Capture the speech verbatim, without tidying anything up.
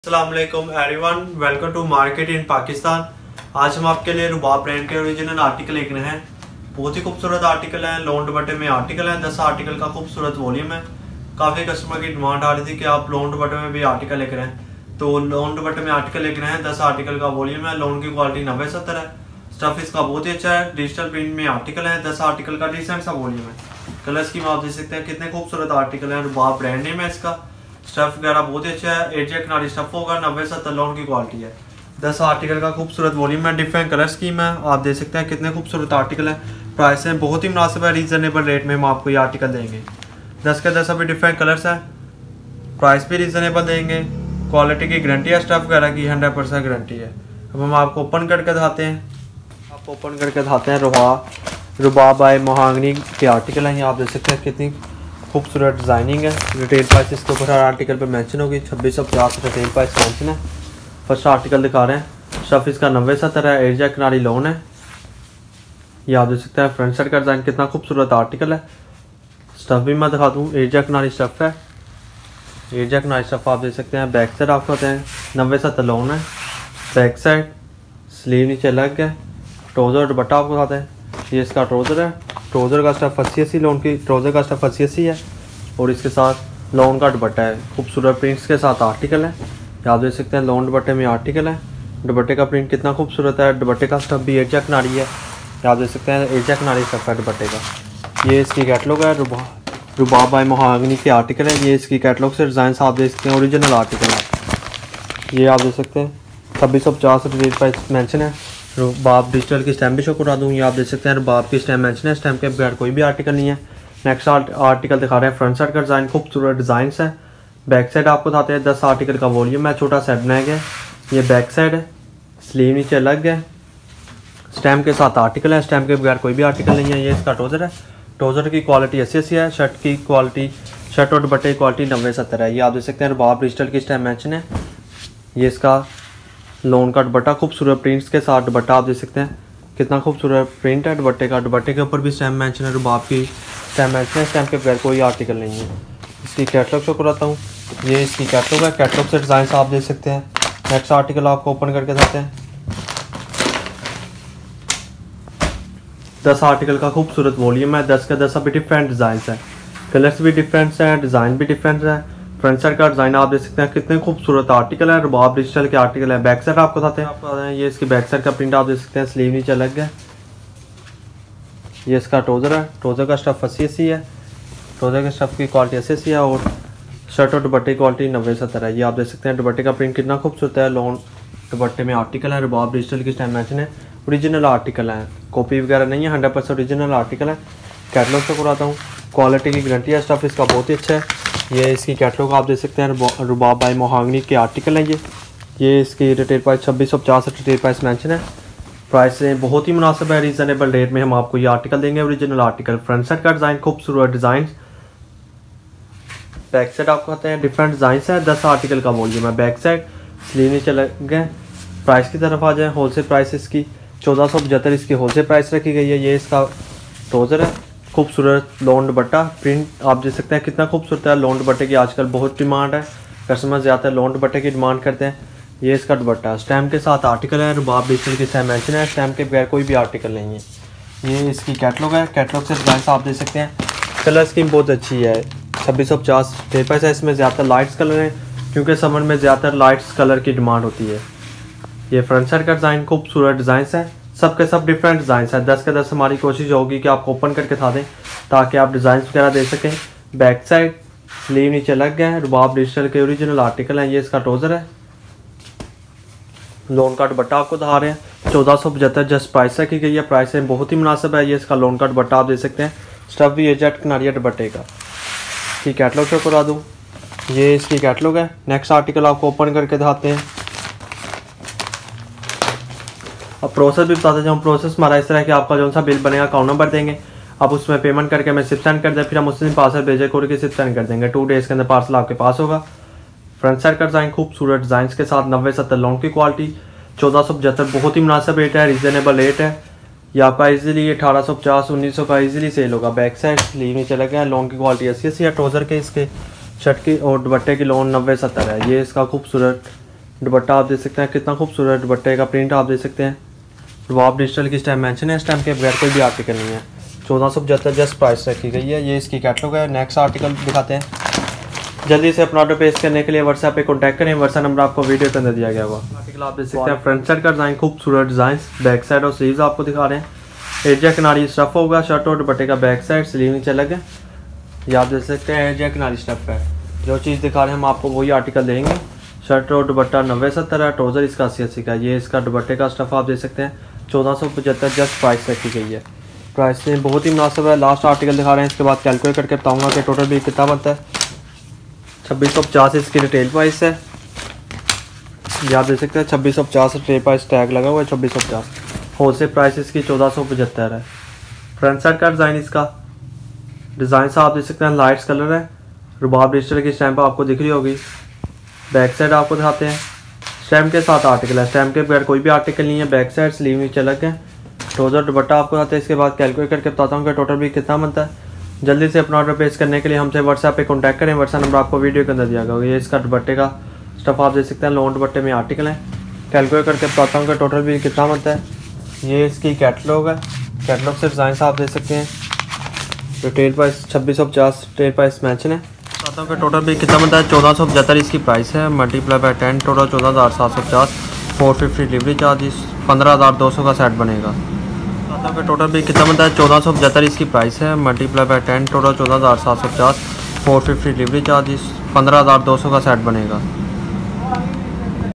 अस्सलामुअलैकुम everyone, welcome to market in Pakistan. आज हम आपके लिए रुबाब ब्रांड के ओरिजिनल आर्टिकल लेकर हैं। बहुत ही खूबसूरत आर्टिकल हैं, लोन दुपट्टे में आर्टिकल हैं। दस आर्टिकल का खूबसूरत वॉल्यूम है। काफ़ी कस्टमर की डिमांड आ रही थी कि आप लोन दुपट्टे में भी आर्टिकल लेकर हैं, तो लोन दुपट्टे में आर्टिकल लेकर हैं। दस आर्टिकल का वॉल्यूम है। लोन की क्वालिटी नब्बे सत्तर है। स्टफ इसका बहुत ही अच्छा है। डिजिटल प्रिंट में आर्टिकल है। दस आर्टिकल का डिसेंट सा वॉल्यूम है। कलर स्कीम आप देख सकते हैं, कितने खूबसूरत आर्टिकल है। रुबाब ब्रांड नेम है इसका। स्टफ वगैरह बहुत ही अच्छा है। एजिया किनारी स्टफ होगा। नब्बे सत्तर लोन की क्वालिटी है। दस आर्टिकल का खूबसूरत वॉल्यूम है। डिफरेंट कलर स्कीम है। आप देख सकते हैं कितने खूबसूरत आर्टिकल है। प्राइस है बहुत ही मुनासिब है। रीजनेबल रेट में हम आपको ये आर्टिकल देंगे। दस के दस अभी डिफरेंट कलर्स हैं। प्राइस भी रीजनेबल देंगे। क्वालिटी की गारंटी है। स्टफ वगैरह की हंड्रेड परसेंट गारंटी है। अब हम आपको ओपन करके दिखाते हैं। आप ओपन करके दिखाते हैं। रुबा रुबाब बाय मोहागनी के आर्टिकल हैं। आप देख सकते हैं कितनी खूबसूरत डिज़ाइनिंग है। रिटेल प्राइस इसके ऊपर हर आर्टिकल पे मेंशन होगी। छब्बीस सौ पचास रिटेल प्राइस मेंशन है। फर्स्ट आर्टिकल दिखा रहे हैं। स्टफ इसका नब्बे सत्तर है। एरिया किनारी लोन है। ये आप देख सकते हैं फ्रंट साइड का डिज़ाइन कितना खूबसूरत आर्टिकल है। स्टफ भी मैं दिखा दूँ। एरिया किनारी स्टफ है। एरिया किनारी स्टफ आप देख सकते हैं। बैक साइड आपको होते हैं नब्बे सत्तर लोन है। बैक साइड स्लीव नीचे अलग है। ट्राउज़र दुपट्टा आपको दिखाते हैं। ये इसका ट्राउज़र है। ट्राउज़र का स्टफ अस्सी अस्सी लोन की ट्राउज़र का स्टफ अस्सी अस्सी है। और इसके साथ लोन का दुपट्टा है। खूबसूरत प्रिंट्स के साथ आर्टिकल है। आप देख सकते हैं लोन दुपट्टे में आर्टिकल है। दुपट्टे का प्रिंट कितना खूबसूरत है। दुपट्टे का स्टफ भी एजिया किनारी है। आप देख सकते हैं एजिया किनारी स्टफ है दुपट्टे का। ये इसकी कैटलॉग है। रुबा रुबाब बाय मोहागनी के आर्टिकल है। ये इसकी कैटलॉग से डिज़ाइन आप देख सकते हैं। ओरिजिनल आर्टिकल है। ये आप देख सकते हैं छब्बीस सौ पचास रिटेल प्राइस मेंशन है। रुबाब डिजिटल की स्टैम्प भी शो करा दूँ। ये आप देख सकते हैं रुबाब की स्टैम्प मेंशन है। स्टैम्प के बगैर कोई भी आर्टिकल नहीं है। नेक्स्ट आर्टिकल दिखा रहे हैं। फ्रंट साइड का डिज़ाइन खूबसूरत डिज़ाइन है। बैक साइड आपको बताते हैं। दस आर्टिकल का वॉल्यूम है। छोटा सेट बनाया गया। ये बैक साइड है। स्लीव नीचे अलग है। स्टैम्प के साथ आर्टिकल है। स्टैम्प के बगैर कोई भी आर्टिकल नहीं है। ये इसका ट्राउज़र है। ट्राउज़र की क्वालिटी अस्सी अस्सी है। शर्ट की क्वालिटी शर्ट और दुपट्टे की क्वालिटी नब्बे सत्तर है। ये आप देख सकते हैं रुबाब डिजिटल की स्टैम्प मेंशन है। ये इसका लोन का दुपट्टा खूबसूरत प्रिंट्स के साथ दुपट्टा आप देख सकते हैं कितना खूबसूरत प्रिंट है दुपट्टे का। दुपट्टे के ऊपर भी स्टैम्प मेंशन है। रुबाब की स्टैम्प मेंशन है। स्टैम्प के बगैर कोई आर्टिकल नहीं है। इसकी कैटलॉग शो कराता हूँ। ये इसकी कैटलॉग है। कैटलॉग से डिज़ाइन आप देख सकते हैं। नेक्स्ट आर्टिकल आपको ओपन करके दिखाते हैं। दस आर्टिकल का खूबसूरत वॉल्यूम है। दस का दस अभी डिफरेंट डिज़ाइन है। कलर्स भी डिफरेंट हैं। डिज़ाइन भी डिफरेंट है। फ्रंट साइड का डिज़ाइन आप देख सकते हैं कितने खूबसूरत आर्टिकल है। रुबाब डिजिटल के आर्टिकल है। बैक साइड आपको बताते हैं आपको बताते हैं ये इसकी बैक साइड का प्रिंट आप देख सकते हैं। स्लीव नीचे अलग है। ये इसका ट्राउज़र है। ट्राउज़र का स्टफ अस्सी अस्सी है। ट्राउज़र के स्टफ की क्वालिटी अस्सी अस्सी है। और शर्ट और दुपट्टे की क्वालिटी नब्बे सत्तर है। ये आप देख सकते हैं दुपट्टे का प्रिंट कितना खूबसूरत है। लोन दुपट्टे में आर्टिकल है। रुबाब डिजिटल की स्टैम्प मेंशन है। ओरिजिनल आर्टिकल है। कॉपी वगैरह नहीं है। हंड्रेड परसेंट ओरिजिनल आर्टिकल है। कैटलॉग से कराता हूँ। क्वालिटी की गारंटी है। स्टफ इसका बहुत ही अच्छा है। ये इसकी कैटलॉग आप देख सकते हैं। रुबाब बाय मोहागनी के आर्टिकल है। ये ये इसकी रिटेल प्राइस छब्बीस सौ पचास रिटेल प्राइस मेंशन है। प्राइस से बहुत ही मुनासिब है। रीजनेबल रेट में हम आपको ये आर्टिकल देंगे। Original article. फ्रंट साइड का डिज़ाइन खूबसूरत डिज़ाइन। बैक साइड आपको कहते हैं डिफरेंट डिज़ाइन है। दस आर्टिकल का वॉल्यूम है। बैक साइड स्लीव नीचे लग गए। प्राइस की तरफ आ जाए। होलसेल प्राइस इसकी चौदह सौ पचहत्तर इसकी होलसेल प्राइस रखी गई है। ये इसका ट्राउज़र है। खूबसूरत लोन दुपट्टा प्रिंट आप देख सकते हैं कितना खूबसूरत है। लोन दुपट्टे की आजकल बहुत डिमांड है। कस्टमर ज़्यादातर लोन दुपट्टे की डिमांड करते हैं। ये इसका दुपट्टा स्टैम्प के साथ आर्टिकल है। रुबाब डिजिटल की स्टैम्प मेंशन है। स्टैम्प के बगैर कोई भी आर्टिकल नहीं है। ये इसकी कैटलॉग है। कैटलॉग से डिज़ाइन आप देख सकते हैं। कलर स्कीम बहुत अच्छी है। छब्बीस सौ पचास पेपर्स है। इसमें ज़्यादातर लाइट्स कलर हैं क्योंकि समर में ज़्यादातर लाइट्स कलर की डिमांड होती है। ये फ्रंट साइड का डिज़ाइन खूबसूरत डिज़ाइन है। सब के सब डिफरेंट डिज़ाइन है। दस के दस हमारी कोशिश होगी कि आपको ओपन करके दिखा दें ताकि आप डिज़ाइन वगैरह दे सकें। बैक साइड स्लीव नीचे लग गए हैं। रुबाब डिजिटल के ओरिजिनल आर्टिकल हैं। ये इसका ट्राउज़र है। लोन का दुपट्टा आपको दिखा रहे हैं। चौदह सौ पचहत्तर जस्ट प्राइस रखी गई है। प्राइस में बहुत ही मुनासिब है। ये इसका लोन का दुपट्टा आप देख सकते हैं। स्टफ भी एजेट किनारिया दुपट्टे का। इसकी कैटलॉग शो करा दूँ। ये इसकी कैटलॉग है। नेक्स्ट आर्टिकल आपको ओपन करके दिखाते हैं। अब प्रोसेस भी बताते हैं। हम प्रोसेस हमारा इस तरह कि आपका जो सा बिल बनेगा अकाउंट नंबर देंगे। आप उसमें पेमेंट करके हमें सिप सेंड कर दें। फिर हम उस दिन पार्सल भेजे कोड के सिप सेंड कर देंगे। टू डेज़ के अंदर पार्सल आपके पास होगा। फ्रंट साइड का डिज़ाइन खूबसूरत डिज़ाइन के साथ नब्बे सत्तर लोन की क्वालिटी चौदह सौ पचहत्तर बहुत ही मुनासिब रेट है। रीजनेबल रेट है। ये आपका इजीली अठारह सौ पचास उन्नीस सौ का इजीली सेल होगा। बैक साइड स्लीव नीचे लगे हैं। लोन की क्वालिटी अस्सी अस्सी है। ट्राउज़र के इसके शर्ट की और दुपट्टे की लोन नब्बे सत्तर है। ये इसका खूबसूरत दुपट्टा आप देख सकते हैं कितना खूबसूरत दुपट्टे का प्रिंट आप देख सकते हैं। रुबाब डिजिटल की स्टैम्प मेंशन है, स्टैम्प के बगैर कोई भी आर्टिकल नहीं है। चौदह सौ पचहत्तर जस्ट प्राइस रखी गई है। ये इसकी कैटलॉग है। नेक्स्ट आर्टिकल दिखाते हैं। जल्दी से अपना ऑर्डर प्लेस करने के लिए व्हाट्सएप पे कॉन्टैक्ट करें। व्हाट्सएप नंबर आपको वीडियो के अंदर दिया गया हुआ। आर्टिकल आप देख सकते हैं फ्रंट साइड का डिज़ाइन खूबसूरत डिज़ाइन, बैक साइड और स्लीव्स आपको दिखा रहे हैं। एजिया किनारी स्टफ होगा, शर्ट और दुपट्टे का बैक साइड, स्लीव नीचे अलग है। ये आप देख सकते हैं एजिया किनारी स्टफ है। जो चीज़ दिखा रहे हैं हम आपको वही आर्टिकल देंगे। शर्ट और दुपट्टा नब्बे सत्तर है, ट्राउज़र इसका अस्सी अस्सी का। ये इसका दुपट्टे का स्टफ आप देख सकते हैं। चौदह सौ पचहत्तर जस्ट प्राइस रखी गई है। प्राइस से बहुत ही मुनासिब है। लास्ट आर्टिकल दिखा रहे हैं, इसके बाद कैलकुलेट करके बताऊंगा कि टोटल बिल कितना बनता है। छब्बीस सौ पचास इसकी रिटेल प्राइस है। ये आप देख सकते हैं छब्बीस सौ पचास रिटेल प्राइस टैग लगा हुआ है छब्बीस सौ पचास। होलसेल प्राइस इसकी चौदह सौ पचहत्तर है। फ्रंट साइड का डिज़ाइन इसका डिज़ाइन सा आप देख सकते हैं लाइट्स कलर है। रुबाब डिजिटल की स्टैम्प आपको दिख रही होगी। बैक साइड आपको दिखाते हैं। स्टैम्प के साथ आर्टिकल है, स्टैम्प के बगैर कोई भी आर्टिकल नहीं है। बैक साइड स्लीव नीचे अलग है। ट्राउज़र दुपट्टा आपको आते हैं। इसके बाद कैलकुलेट करके बताता हूँ कि टोटल बिल कितना बनता है। जल्दी से अपना ऑर्डर प्लेस करने के लिए हमसे व्हाट्सएप पे कांटेक्ट करें। व्हाट्सएप नंबर आपको वीडियो के अंदर दिया गया होगा। ये इसका दुपट्टे का स्टफ आप देख सकते हैं। लॉन्ग दुपट्टे में आर्टिकल है। कैलकुलेट करके बताता हूँ कि टोटल बिल कितना बनता है। ये इसकी कैटलॉग है। कैटलॉग से डिज़ाइन आप देख सकते हैं। रिटेल प्राइस छब्बीस सौ पचास रिटेल प्राइस मेंशन है। बताता हूँ कि टोटल बिल कितना बनता है। चौदह सौ पचहत्तर इसकी प्राइस है। मल्टीप्लाई बाय टेन टोटल चौदह हज़ार सात सौ पचास। फोर फिफ्टी डिलीवरी चार्जेस पंद्रह हज़ार दो सौ का सेट बनेगा। बताता हूँ कि टोटल बिल कितना बनता है। चौदह सौ पचहत्तर इसकी प्राइस है। मल्टीप्लाई बाय टेन टोटल चौदह हज़ार सात सौ पचास। फोर फिफ्टी डिलीवरी चार्जेस पंद्रह हज़ार दो सौ का सेट बनेगा।